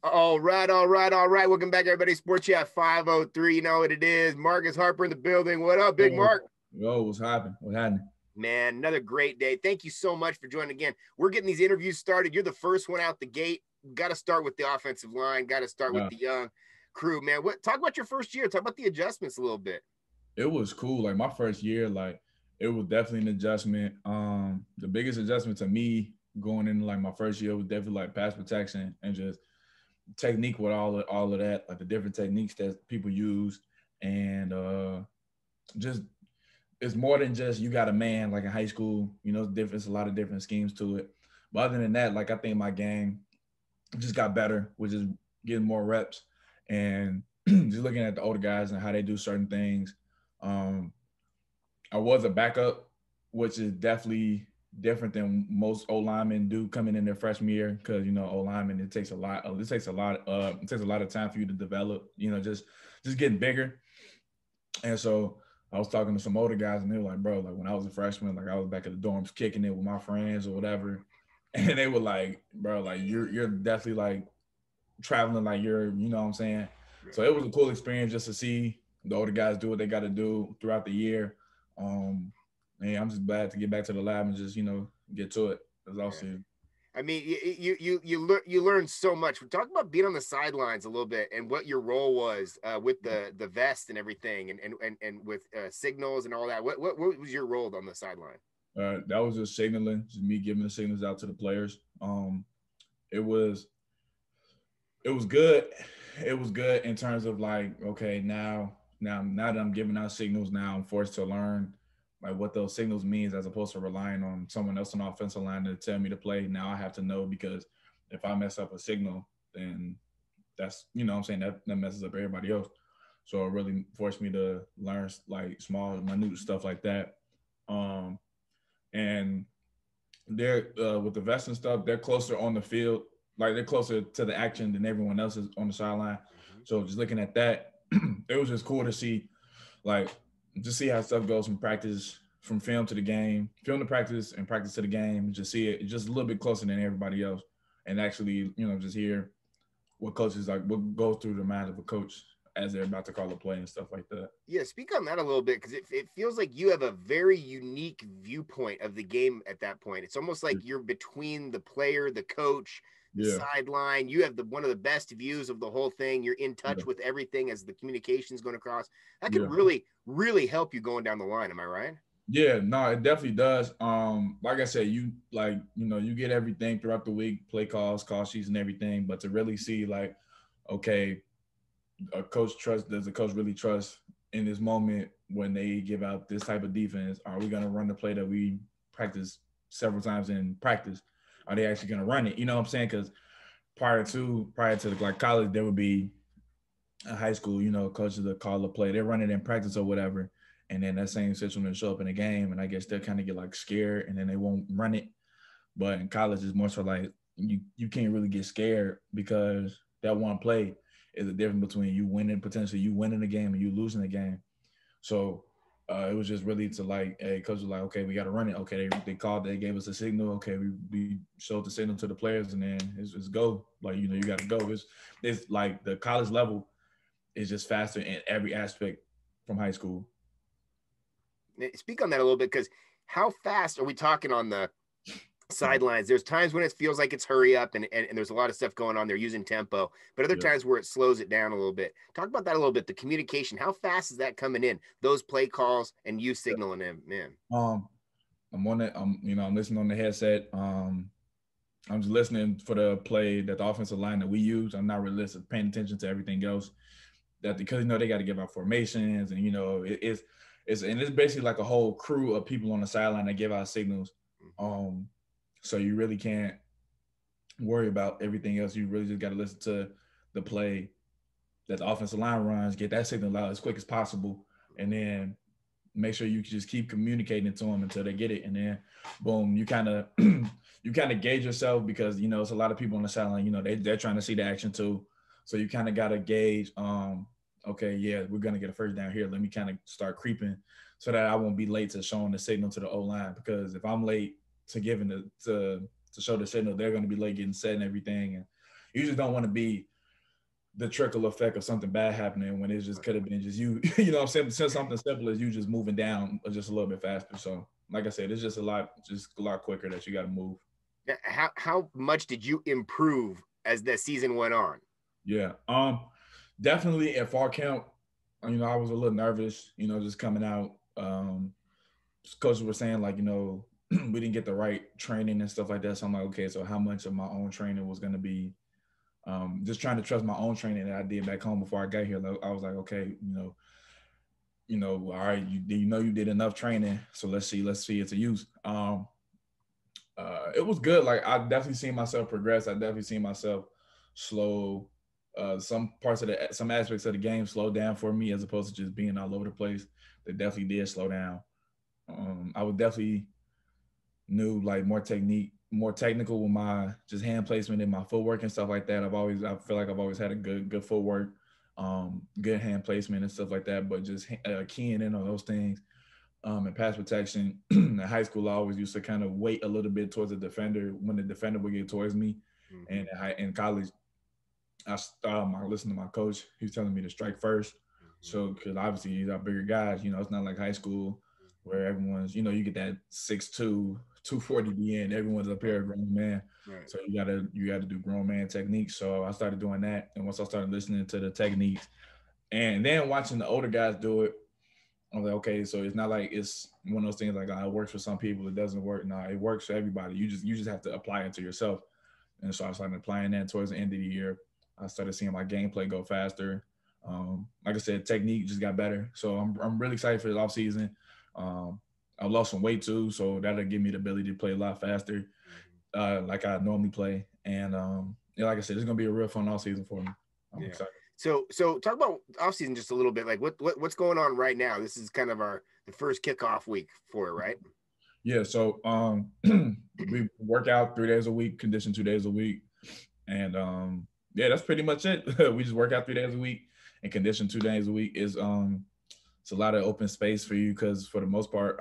All right, all right, all right. Welcome back, everybody. Sports Chat 503. You know what it is. Marcus Harper in the building. What up, Big Mark? Yo, what's happening? What happening? Man, another great day. Thank you so much for joining again. We're getting these interviews started. You're the first one out the gate. Got to start with the offensive line. Got to start with the young crew, man. Talk about your first year. Talk about the adjustments a little bit. It was cool. Like my first year, like it was definitely an adjustment. The biggest adjustment to me going into like my first year was definitely like pass protection and just technique with all of that, like the different techniques that people use, and just it's more than just you got a man like in high school. You know, it's a lot of different schemes to it. But other than that, like I think my game just got better, which is getting more reps and just looking at the older guys and how they do certain things. Um, I was a backup, which is definitely different than most O linemen do coming in their freshman year because you know O linemen it takes a lot. It takes a lot. It takes a lot of time for you to develop. You know, just getting bigger. And so I was talking to some older guys, and they were like, "Bro, like when I was a freshman, like I was back at the dorms kicking it with my friends or whatever." And they were like, "Bro, like you're definitely like traveling like you're, you know what I'm saying?" So it was a cool experience just to see the older guys do what they got to do throughout the year. And I'm just glad to get back to the lab and just, you know, get to it. As I'll see. I mean, you learn so much. Talk about being on the sidelines a little bit and what your role was with the vest and everything, and with signals and all that. What was your role on the sideline? That was just signaling, just me giving the signals out to the players. It was good. It was good in terms of like, okay, now that I'm giving out signals, now I'm forced to learn like what those signals means as opposed to relying on someone else on the offensive line to tell me to play. Now I have to know because if I mess up a signal, then that's, you know what I'm saying, that messes up everybody else. So it really forced me to learn like small, minute stuff like that. And they're with the vest and stuff, they're closer on the field, like they're closer to the action than everyone else is on the sideline. Mm-hmm. So just looking at that, it was just cool to see, like, just see how stuff goes from practice, from film to the game, film to practice, and practice to the game. Just see it just a little bit closer than everybody else, and actually, you know, just hear what coaches like, what goes through the mind of a coach as they're about to call a play and stuff like that. Yeah, speak on that a little bit because it feels like you have a very unique viewpoint of the game at that point. It's almost like you're between the player, the coach, the sideline. You have one of the best views of the whole thing. You're in touch with everything as the communication's going across. That can really, really help you going down the line. Am I right? Yeah, no, it definitely does. Like I said, you like, you know, you get everything throughout the week, play calls, call sheets and everything, but to really see like, okay, does the coach really trust in this moment when they give out this type of defense? Are we going to run the play that we practice several times in practice? Are they actually going to run it? You know what I'm saying? Because prior to like college, there would be a high school, you know, coaches that call a play, they're running in practice or whatever, and then that same system will show up in a game, and I guess they'll kind of get like scared, and then they won't run it. But in college, it's more so like you can't really get scared because that one play is the difference between you winning, potentially you winning the game and you losing the game. So it was just really to like, hey, coach was like, okay, we got to run it. Okay, they called, they gave us a signal. Okay, we showed the signal to the players, and then it's go. Like, you know, you got to go. It's like the college level is just faster in every aspect from high school. Speak on that a little bit because how fast are we talking on the sidelines? There's times when it feels like it's hurry up and there's a lot of stuff going on. They're using tempo, but other times where it slows it down a little bit. Talk about that a little bit. The communication, how fast is that coming in? Those play calls and you signaling them, man. I'm on it. I'm listening on the headset. I'm just listening for the play that the offensive line that we use. I'm not really paying attention to everything else. That because, you know, they got to give out formations, and you know it's basically like a whole crew of people on the sideline that give out signals. So you really can't worry about everything else. You really just got to listen to the play that the offensive line runs, get that signal out as quick as possible, and then make sure you just keep communicating to them until they get it. And then, boom, you kind of gauge yourself because, you know, it's a lot of people on the sideline. You know, they're trying to see the action too. So you kind of got to gauge, okay, yeah, we're going to get a first down here. Let me kind of start creeping so that I won't be late to showing the signal to the O-line, because if I'm late to giving to show the signal, they're going to be late getting set and everything. And you just don't want to be the trickle effect of something bad happening when it just could have been just you, you know what I'm saying? Just something simple as you just moving down just a little bit faster. So like I said, it's just a lot quicker that you got to move. How much did you improve as the season went on? Yeah. Definitely at fall camp, I was a little nervous, just coming out. Coaches were saying like, we didn't get the right training and stuff like that. So I'm like, okay, so how much of my own training was going to be just trying to trust my own training that I did back home before I got here. I was like, okay, all right, you did enough training, so let's see it's a use. It was good. Like I definitely seen myself progress. I definitely seen myself slow. Some aspects of the game slowed down for me as opposed to just being all over the place. They definitely did slow down. I would definitely knew like more technical with my just hand placement and my footwork and stuff like that. I feel like I've always had a good footwork, good hand placement and stuff like that. But just keying in on those things, and pass protection. In high school, I always used to kind of wait a little bit towards the defender when the defender would get towards me. Mm-hmm. And in college, I listened to my coach. He was telling me to strike first. Mm-hmm. So, because obviously these are bigger guys, it's not like high school where everyone's, you get that 6'2", 240 DN. Everyone's up here a grown man. Right. So you gotta do grown man techniques. So I started doing that. And once I started listening to the techniques and then watching the older guys do it, I was like, okay, so it's not like it's one of those things like, it works for some people, it doesn't work. No, it works for everybody. You just have to apply it to yourself. And so I started applying that towards the end of the year. I started seeing my gameplay go faster. Like I said, technique just got better. So I'm really excited for this offseason. I lost some weight too, so that'll give me the ability to play a lot faster, like I normally play. And like I said, it's gonna be a real fun offseason for me. I'm excited. So talk about offseason just a little bit. Like what's going on right now? This is kind of the first kickoff week for it, right? Yeah. So we work out 3 days a week, condition 2 days a week, and yeah, that's pretty much it. We just work out 3 days a week and condition 2 days a week. It's a lot of open space for you because for the most part,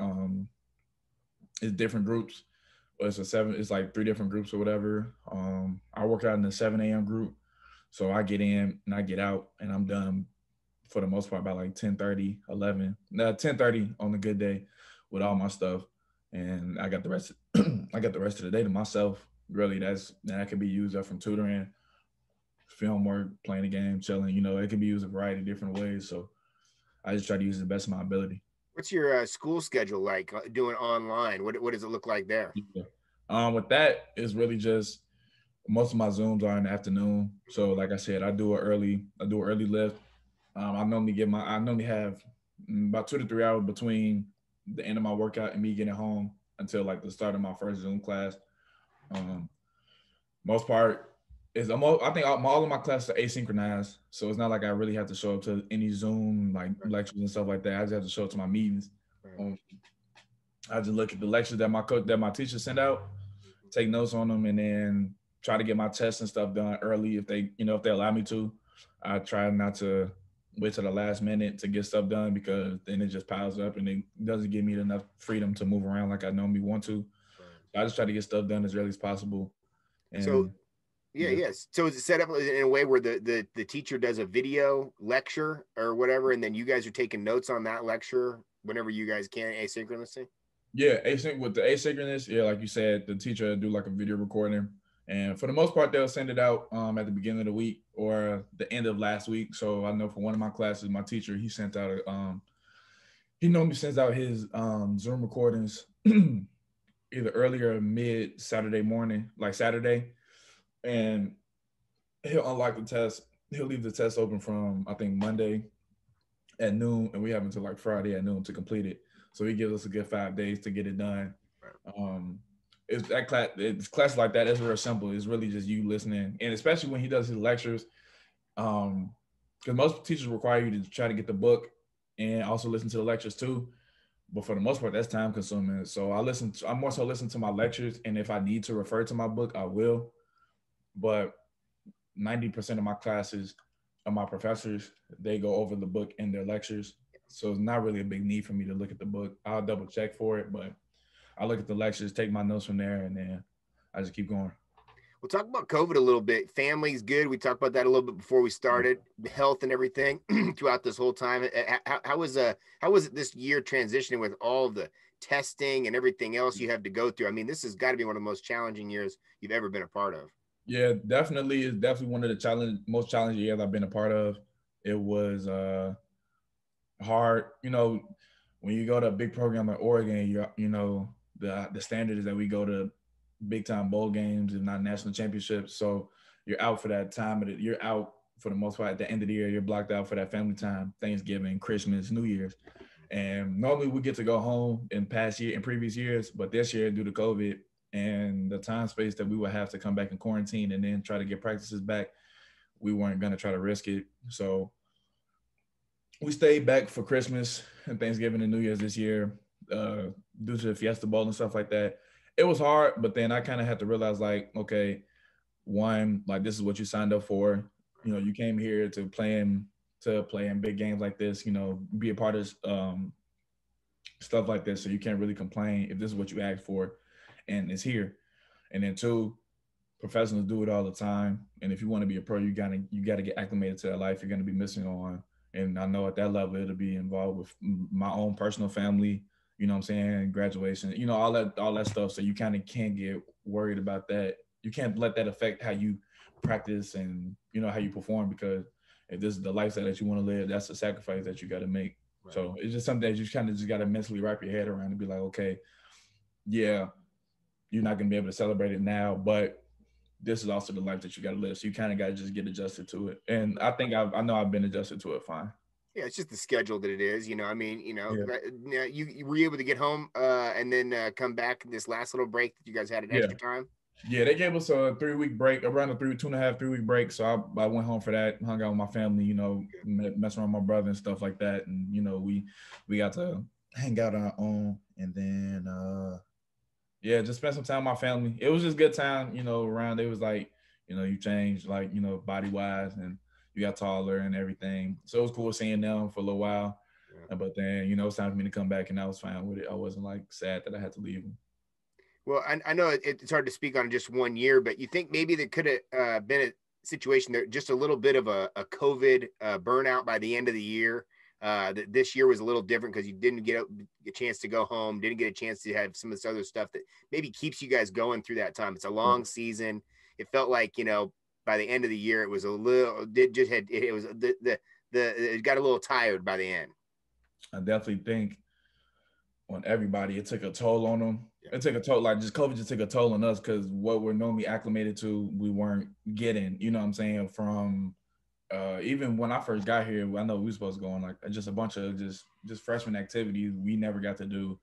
it's different groups. Well, it's like 3 different groups or whatever. I work out in the 7 a.m. group. So I get in and I get out and I'm done for the most part by like 10:30, 11. 10:30 on a good day with all my stuff. And I got the rest I got the rest of the day to myself. Really, that can be used up from tutoring, film work, playing the game, chilling. It can be used a variety of different ways. So I just try to use it the best of my ability. What's your school schedule like doing online? What does it look like there? Yeah. With that, it's really just most of my Zooms are in the afternoon. So like I said, I do an early lift. I normally have about 2 to 3 hours between the end of my workout and me getting home until like the start of my first Zoom class. Most part is I think all of my classes are asynchronized, so it's not like I really have to show up to any Zoom like lectures and stuff like that. I just have to show up to my meetings. I just look at the lectures that my teacher sent out, take notes on them, and then try to get my tests and stuff done early if they allow me to. I try not to wait till the last minute to get stuff done because then it just piles up and it doesn't give me enough freedom to move around like I normally want to. So I just try to get stuff done as early as possible. And so yes. So is it set up in a way where the teacher does a video lecture or whatever, and then you guys are taking notes on that lecture whenever you guys can asynchronously? Yeah, with the asynchronous, yeah, like you said, the teacher will do like a video recording. And for the most part, they'll send it out at the beginning of the week or the end of last week. So I know for one of my classes, my teacher, he sent out he normally sends out his Zoom recordings either early or mid Saturday morning, like Saturday. And he'll unlock the test. He'll leave the test open from, I think, Monday at noon, and we have until like Friday at noon to complete it. So he gives us a good 5 days to get it done. It's class like that. It's real simple. It's really just you listening, and especially when he does his lectures, because most teachers require you to try to get the book and also listen to the lectures too. But for the most part, that's time consuming. So I more so listen to my lectures, and if I need to refer to my book, I will. But 90% of my classes of my professors, they go over the book in their lectures. So it's not really a big need for me to look at the book. I'll double check for it, but I look at the lectures, take my notes from there, and then I just keep going. We'll talk about COVID a little bit. Family's good. We talked about that a little bit before we started. Health and everything throughout this whole time. How was it this year transitioning with all of the testing and everything else you have to go through? I mean, this has got to be one of the most challenging years you've ever been a part of. Yeah, definitely. It's definitely one of the most challenging years I've been a part of. It was hard. When you go to a big program like Oregon, the standard is that we go to big time bowl games and not national championships. So you're out for that time of it. You're out for the most part at the end of the year. You're blocked out for that family time, Thanksgiving, Christmas, New Year's. And normally we get to go home in previous years, but this year due to COVID and the time space that we would have to come back in quarantine and then try to get practices back, we weren't going to try to risk it. So we stayed back for Christmas and Thanksgiving and New Year's this year due to the Fiesta Bowl and stuff like that. It was hard, but then I kind of had to realize, like, okay, one, like, this is what you signed up for. You came here to play in big games like this, be a part of stuff like this. So you can't really complain if this is what you asked for and it's here. And then two, professionals do it all the time. And if you want to be a pro, you gotta get acclimated to that life you're gonna be missing on. And I know at that level it'll be involved with my own personal family, what I'm saying, graduation, all that stuff. So you kind of can't get worried about that. You can't let that affect how you practice and how you perform, because if this is the lifestyle that you want to live, that's a sacrifice that you got to make. Right. So it's just something that you kind of just got to mentally wrap your head around and be like, okay, yeah, you're not going to be able to celebrate it now, but this is also the life that you got to live. So you kind of got to just get adjusted to it. And I think I know I've been adjusted to it fine. Yeah, it's just the schedule that it is. I mean, you were able to get home and then come back this last little break that you guys had an extra time. Yeah, they gave us a 3-week break, around a 2.5-3 week break. So I went home for that, hung out with my family, messing around with my brother and stuff like that. And, we got to hang out on our own. And then, just spend some time with my family. It was just good time, around. It was like, you changed, like, body-wise, and you got taller and everything. So it was cool seeing them for a little while. Yeah. But then, it's time for me to come back, and I was fine with it. I wasn't, like, sad that I had to leave them. Well, I know it's hard to speak on just 1 year, but you think maybe there could have been a situation there, just a little bit of a COVID burnout by the end of the year. That this year was a little different because you didn't get a chance to go home, didn't get a chance to have some of this other stuff that maybe keeps you guys going through that time. It's a long season. It felt like, by the end of the year, it was a little, it got a little tired by the end. I definitely think on everybody, it took a toll on them. Yeah. It took a toll, like just COVID just took a toll on us because what we're normally acclimated to, we weren't getting, what I'm saying, from even when I first got here. I know we were supposed to go on like just a bunch of just freshman activities we never got to do.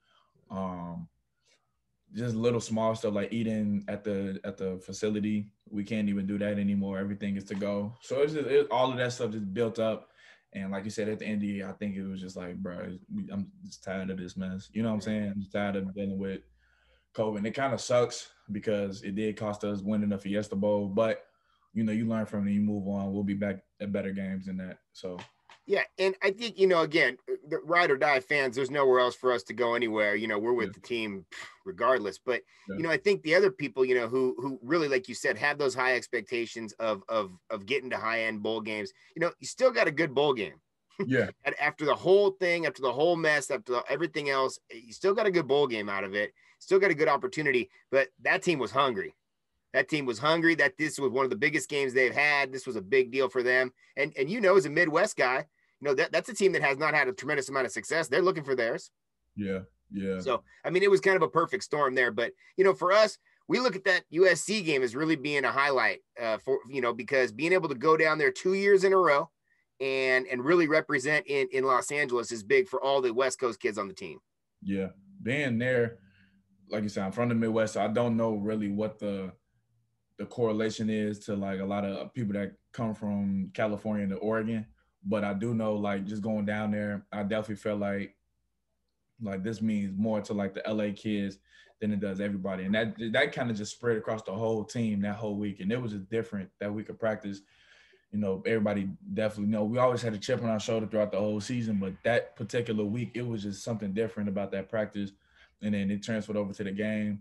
Just little small stuff like eating at the facility. We can't even do that anymore. Everything is to go. So it's all of that stuff just built up. And like you said, at the end of the year, I think it was just like, bro, I'm just tired of this mess. You know what I'm saying? I'm just tired of dealing with COVID. And it kind of sucks because it did cost us winning the Fiesta Bowl. But, you learn from it and you move on. We'll be back at better games than that. So. Yeah, and I think, again, the ride or die fans, there's nowhere else for us to go anywhere. We're with the team regardless. But, I think the other people, who really, like you said, have those high expectations of getting to high-end bowl games, you still got a good bowl game. Yeah. After the whole thing, after the whole mess, after everything else, you still got a good bowl game out of it. Still got a good opportunity. But that team was hungry. That team was hungry. That this was one of the biggest games they've had. This was a big deal for them. And as a Midwest guy, that's a team that has not had a tremendous amount of success. They're looking for theirs. Yeah. So, I mean, it was kind of a perfect storm there. But, for us, we look at that USC game as really being a highlight because being able to go down there 2 years in a row and really represent in Los Angeles is big for all the West Coast kids on the team. Yeah. Being there, like you said, I'm from the Midwest, so I don't know really what the correlation is to like a lot of people that come from California to Oregon. But I do know, like, just going down there, I definitely felt like this means more to like the LA kids than it does everybody. And that kind of just spread across the whole team that whole week. And it was just different that week of practice. Everybody definitely we always had a chip on our shoulder throughout the whole season, but that particular week, it was just something different about that practice. And then it transferred over to the game.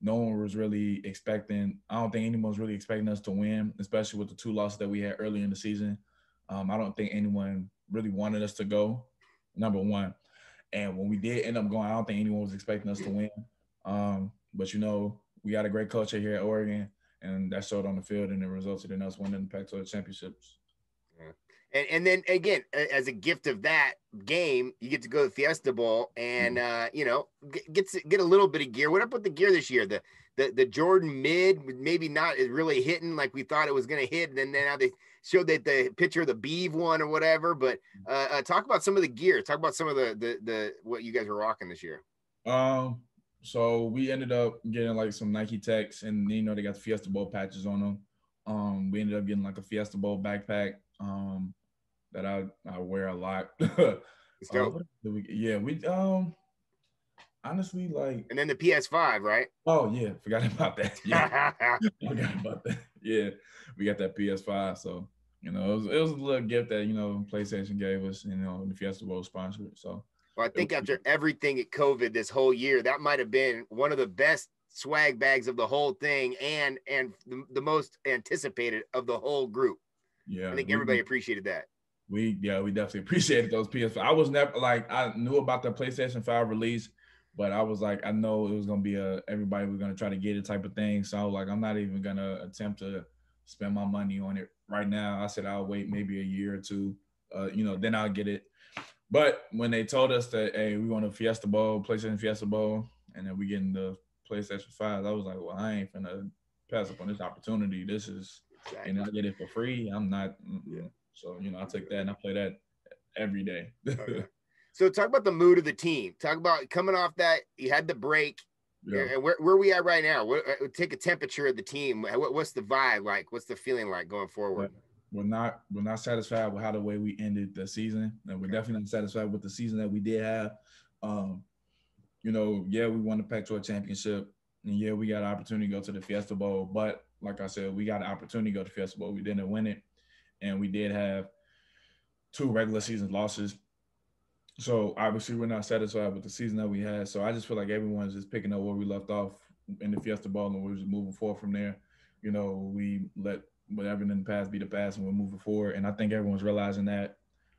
no one was really expecting. I don't think anyone was really expecting us to win, especially with the 2 losses that we had early in the season. I don't think anyone really wanted us to go, number one. And when we did end up going, I don't think anyone was expecting us to win. But we got a great culture here at Oregon, and that showed on the field, and it resulted in us winning the Pac-12 championships. Yeah. And then again, as a gift of that game, you get to go to the Fiesta Bowl and get a little bit of gear. What up with the gear this year? The Jordan mid maybe not is really hitting like we thought it was going to hit, and then now they showed that the picture of the Beeve one or whatever. But talk about some of the gear. Talk about some of the what you guys are rocking this year. So we ended up getting like some Nike Techs, and they got the Fiesta Bowl patches on them. We ended up getting like a Fiesta Bowl backpack that I wear a lot. We honestly like. And then the PS5, right? Oh yeah, forgot about that. Yeah, forgot about that. Yeah, we got that PS5. So it was a little gift that PlayStation gave us. The Fiesta Bowl sponsored. So. Well, I think after everything at COVID this whole year, that might have been one of the best swag bags of the whole thing, and the most anticipated of the whole group. Yeah, I think everybody appreciated that. We definitely appreciated those PS5. I was never I knew about the PlayStation 5 release, but I was like, I know it was gonna be everybody was gonna try to get it type of thing. So I was like, I'm not even gonna attempt to spend my money on it right now. I said I'll wait maybe a year or two, then I'll get it. But when they told us that, hey, we want a Fiesta Bowl, PlayStation Fiesta Bowl, and then we getting the PlayStation 5, I was like, well, I ain't finna pass up on this opportunity. This is, and I get it for free. I'm not. Yeah. So, I took that and I play that every day. Okay. So talk about the mood of the team. Talk about coming off that, you had the break. Yeah. And where are we at right now? Take a temperature of the team. What's the vibe like? What's the feeling like going forward? Yeah. We're not satisfied with how the way we ended the season, and we're definitely not satisfied with the season that we did have. We won the Pac-12 championship, and yeah, we got an opportunity to go to the Fiesta Bowl. But like I said, we got an opportunity to go to the Fiesta Bowl. We didn't win it, and we did have 2 regular season losses. So obviously, we're not satisfied with the season that we had. So I just feel like everyone's just picking up where we left off in the Fiesta Bowl, and we're just moving forward from there. We let whatever in the past be the past, and we're moving forward. And I think everyone's realizing that.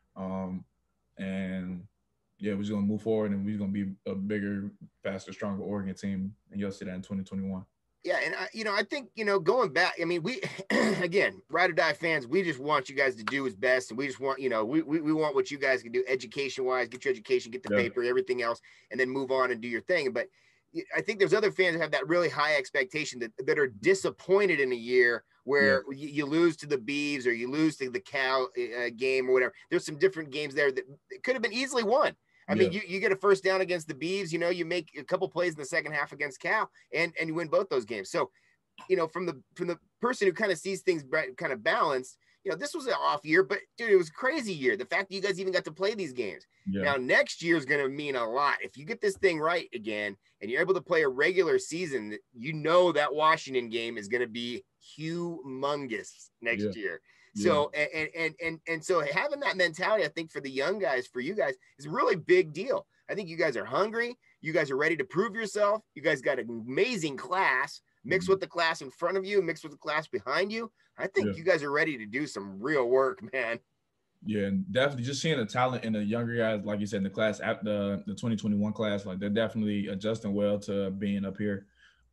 And yeah, we're just gonna move forward, and we're gonna be a bigger, faster, stronger Oregon team, and you'll see that in 2021. Yeah, and I think going back, I mean, we again, ride or die fans, we just want you guys to do what's best, and we just want we want what you guys can do education wise, get your education, get the paper, everything else, and then move on and do your thing. But I think there's other fans that have that really high expectation that are disappointed in a year where you lose to the Beavs or you lose to the Cal game or whatever. There's some different games there that could have been easily won. I mean, you get a first down against the Beavs, you make a couple plays in the second half against Cal and you win both those games. So, from the person who kind of sees things kind of balanced, this was an off year, but dude, it was a crazy year. The fact that you guys even got to play these games. Yeah. Now, next year is going to mean a lot. If you get this thing right again, and you're able to play a regular season, that Washington game is going to be humongous next year. So, and so having that mentality, I think for the young guys, for you guys, is a really big deal. I think you guys are hungry. You guys are ready to prove yourself. You guys got an amazing class mixed with the class in front of you, mixed with the class behind you. I think you guys are ready to do some real work, man. Yeah, and definitely just seeing the talent in the younger guys, like you said, in the class, the 2021 class, like they're definitely adjusting well to being up here.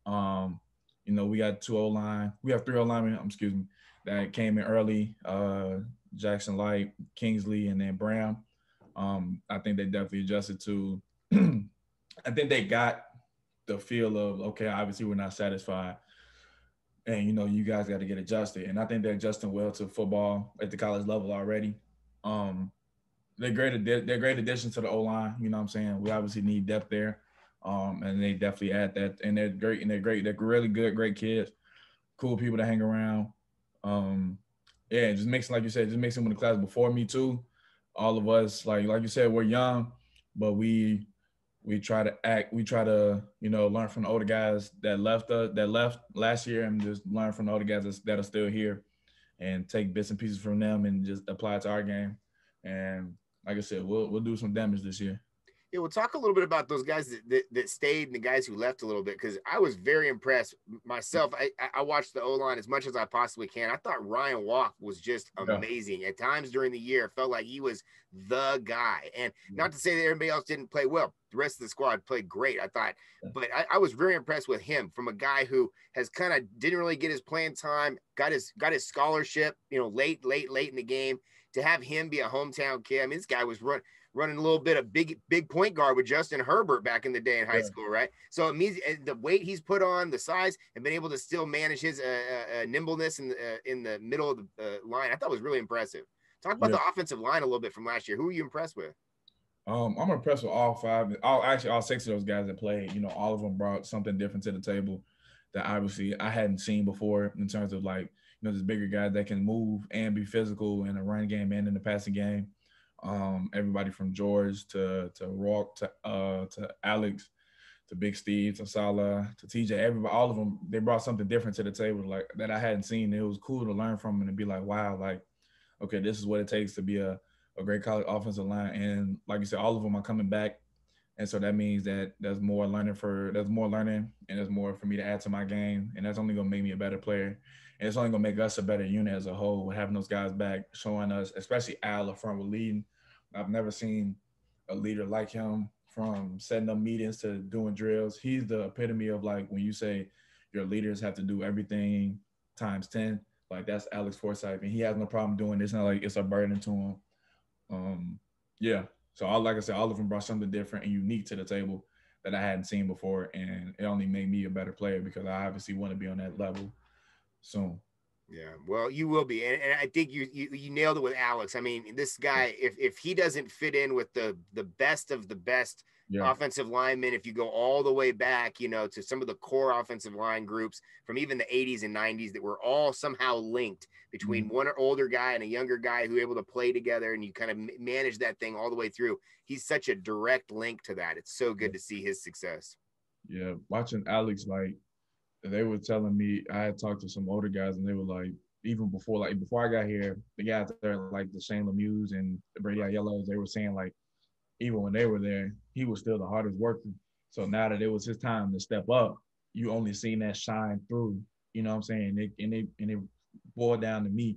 We got 2 O-line. We have 3 O-linemen, that came in early, Jackson Light, Kingsley, and then Brown. I think they definitely adjusted to I think they got the feel of, okay, obviously we're not satisfied. And, you guys got to get adjusted. And I think they're adjusting well to football at the college level already. They're great additions to the O-line. You know what I'm saying? We obviously need depth there. And they definitely add that. And they're great. And they're great. They're really good, great kids, cool people to hang around. Just mixing, like you said, just mixing with the class before me too. All of us, like you said, we're young, but we try to learn from the older guys that left last year, and just learn from the older guys that are still here, and take bits and pieces from them and just apply it to our game. And like I said, we'll do some damage this year. Yeah, we'll talk a little bit about those guys that stayed and the guys who left a little bit, because I was very impressed myself. I watched the O-line as much as I possibly can. I thought Ryan Walk was just Yeah. amazing. At times during the year, it felt like he was the guy. And not to say that everybody else didn't play well. The rest of the squad played great, I thought. But I was very impressed with him, from a guy who has kind of didn't really get his playing time, got his scholarship, late in the game. To have him be a hometown kid, I mean, this guy was running a little bit of big point guard with Justin Herbert back in the day in high school, right? So it means the weight he's put on, the size, and been able to still manage his nimbleness in the middle of the line. I thought was really impressive. Talk about the offensive line a little bit from last year. Who were you impressed with? I'm impressed with all five. All six of those guys that played. All of them brought something different to the table that obviously I hadn't seen before, in terms of like, this bigger guy that can move and be physical in the run game and in the passing game. Everybody from George to Rock to Alex to Big Steve to Salah to TJ, everybody, all of them, they brought something different to the table, like that I hadn't seen. It was cool to learn from and to be like, wow, like, okay, this is what it takes to be a great college offensive line. And like you said, all of them are coming back. And so that means that there's more learning and there's more for me to add to my game. And that's only gonna make me a better player. And it's only gonna make us a better unit as a whole, having those guys back, showing us, especially Al up front with leading. I've never seen a leader like him, from setting up meetings to doing drills. He's the epitome of, like, when you say your leaders have to do everything times 10, like, that's Alex Forsyth. And he has no problem doing this. It's not like it's a burden to him. Yeah. So like I said, all of them brought something different and unique to the table that I hadn't seen before. And it only made me a better player, because I obviously want to be on that level soon. Yeah, well, you will be, and I think you nailed it with Alex. I mean, this guy, if he doesn't fit in with the best of the best offensive linemen, if you go all the way back, to some of the core offensive line groups from even the 80s and 90s that were all somehow linked between one older guy and a younger guy who were able to play together, and you kind of manage that thing all the way through. He's such a direct link to that. It's so good to see his success. Yeah, watching Alex, like, they were telling me, I had talked to some older guys, and they were like, even before I got here, the guys there, like the Shane Lemieux and the Brady Yellows, they were saying, like, even when they were there, he was still the hardest worker. So now that it was his time to step up, you only seen that shine through. You know what I'm saying? It boiled down to me,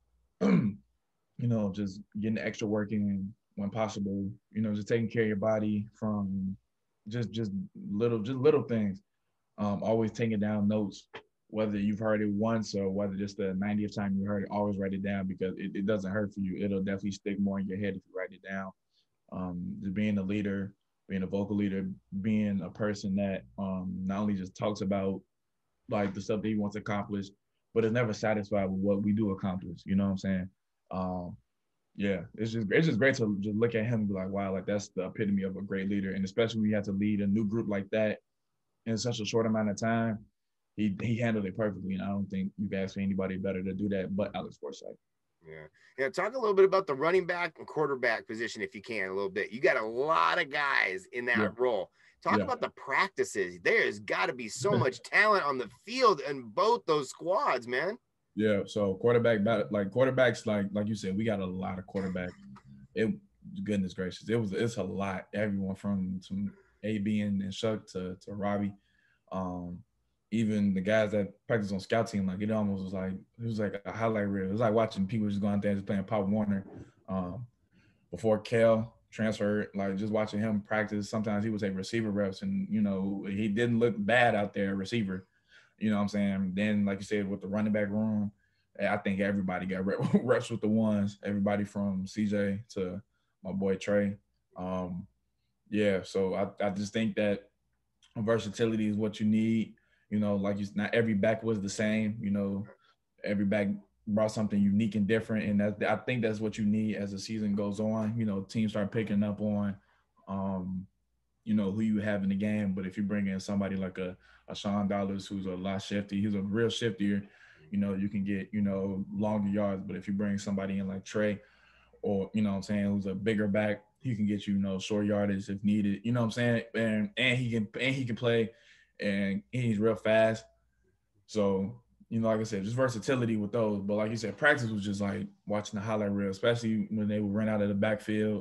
just getting the extra work in when possible. Just taking care of your body, from just little things. Always taking down notes, whether you've heard it once or whether just the 90th time you heard it. Always write it down, because it doesn't hurt for you. It'll definitely stick more in your head if you write it down. Just being a leader, being a vocal leader, being a person that not only just talks about, like, the stuff that he wants to accomplish, but is never satisfied with what we do accomplish. You know what I'm saying? Yeah, it's just great to just look at him and be like, wow, like, that's the epitome of a great leader. And especially when you have to lead a new group like that in such a short amount of time, he handled it perfectly. And I don't think you can ask for anybody better to do that but Alex Forsyth. Yeah. Talk a little bit about the running back and quarterback position, if you can, a little bit. You got a lot of guys in that role. Talk about the practices. There's got to be so much talent on the field in both those squads, man. Yeah. So quarterbacks, like you said, we got a lot of quarterbacks. Goodness gracious, it's a lot. Everyone from AB and Shuck to Robbie. Even the guys that practice on scout team, like, it almost was like, it was like a highlight reel. It was like watching people just going out there and just playing Pop Warner. Before Kel transferred, like, just watching him practice. Sometimes he would take receiver reps, and he didn't look bad out there, receiver. You know what I'm saying? Then, like you said, with the running back room, I think everybody got reps with the ones. Everybody from CJ to my boy Trey. Yeah, so I just think that versatility is what you need. Not every back was the same. Every back brought something unique and different, and I think that's what you need as the season goes on. Teams start picking up on, who you have in the game. But if you bring in somebody like a Sean Dollars, who's a lot shifty, he's a real shiftier. You can get longer yards. But if you bring somebody in like Trey, or what I'm saying, who's a bigger back, he can get short yardage if needed. You know what I'm saying? And he can play, and he's real fast. So, like I said, just versatility with those. But like you said, practice was just like watching the highlight reel, especially when they would run out of the backfield.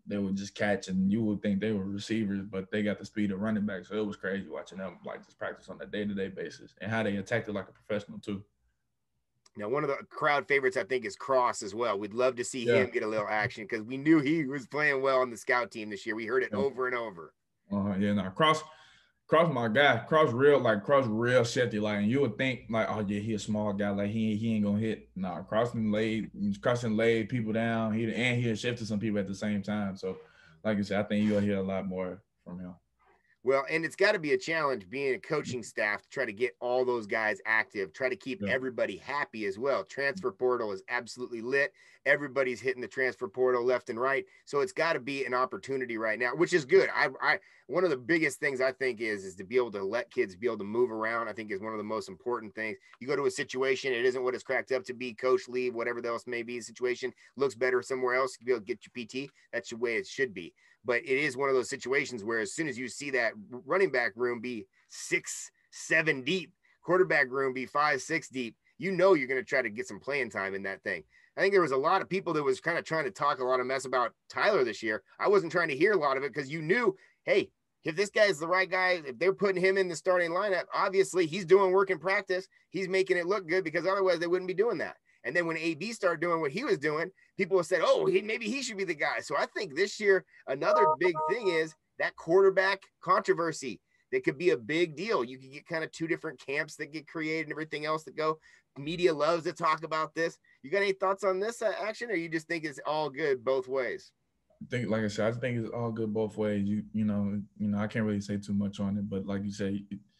they would just catch, and you would think they were receivers, but they got the speed of running back. So it was crazy watching them like just practice on a day-to-day basis and how they attacked it like a professional too. Now, one of the crowd favorites, I think, is Cross as well. We'd love to see Yeah. him get a little action because we knew he was playing well on the scout team this year. We heard it Yeah. over and over. Yeah, no, Cross my guy. Cross real shifty. Like, and you would think like, oh yeah, he a small guy. Like he ain't gonna hit. Nah, crossing laid people down. He shifted some people at the same time. So, like I said, I think you'll hear a lot more from him. Well, and it's got to be a challenge being a coaching staff to try to get all those guys active, try to keep everybody happy as well. Transfer portal is absolutely lit. Everybody's hitting the transfer portal left and right. So it's got to be an opportunity right now, which is good. I one of the biggest things I think is to be able to let kids be able to move around. I think is one of the most important things. You go to a situation, it isn't what it's cracked up to be, coach leave, whatever else may be the situation, looks better somewhere else, you be able to get your PT. That's the way it should be. But it is one of those situations where as soon as you see that running back room be 6, 7 deep, quarterback room be 5, 6 deep, you know you're going to try to get some playing time in that thing. I think there was a lot of people that was kind of trying to talk a lot of mess about Tyler this year. I wasn't trying to hear a lot of it because you knew, hey, if this guy's the right guy, if they're putting him in the starting lineup, obviously he's doing work in practice. He's making it look good because otherwise they wouldn't be doing that. And then when AB started doing what he was doing, people said, oh, maybe he should be the guy. So I think this year, another big thing is that quarterback controversy. That could be a big deal. You could get kind of two different camps that get created and everything else that go. Media loves to talk about this. You got any thoughts on this action, or you just think it's all good both ways? I think, like I said, I think it's all good both ways. You know, I can't really say too much on it, but like you say,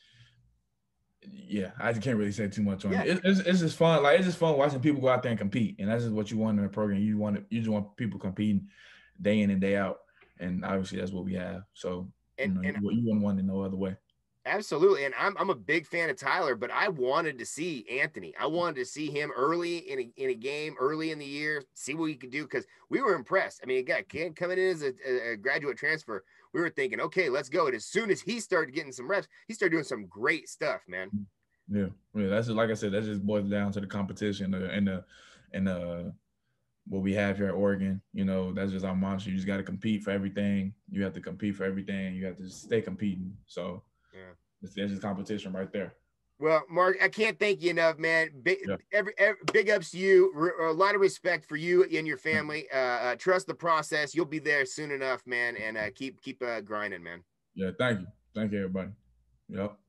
yeah, I can't really say too much on it. It's just fun. Like, it's just fun watching people go out there and compete, and that's just what you want in a program. You just want people competing day in and day out, and obviously that's what we have. So you wouldn't want it no other way. Absolutely, and I'm a big fan of Tyler, but I wanted to see Anthony. I wanted to see him early in a game, early in the year, see what he could do because we were impressed. I mean, again, coming in as a graduate transfer, we were thinking, okay, let's go. And as soon as he started getting some reps, he started doing some great stuff, man. Yeah, that's just, like I said, that just boils down to the competition and what we have here at Oregon. You know, that's just our mantra. You just got to compete for everything. You have to compete for everything. You have to stay competing. So there's just competition right there. Well, Mark, I can't thank you enough, man. Big ups to you. A lot of respect for you and your family. Trust the process. You'll be there soon enough, man. And keep grinding, man. Yeah, thank you, everybody. Yep.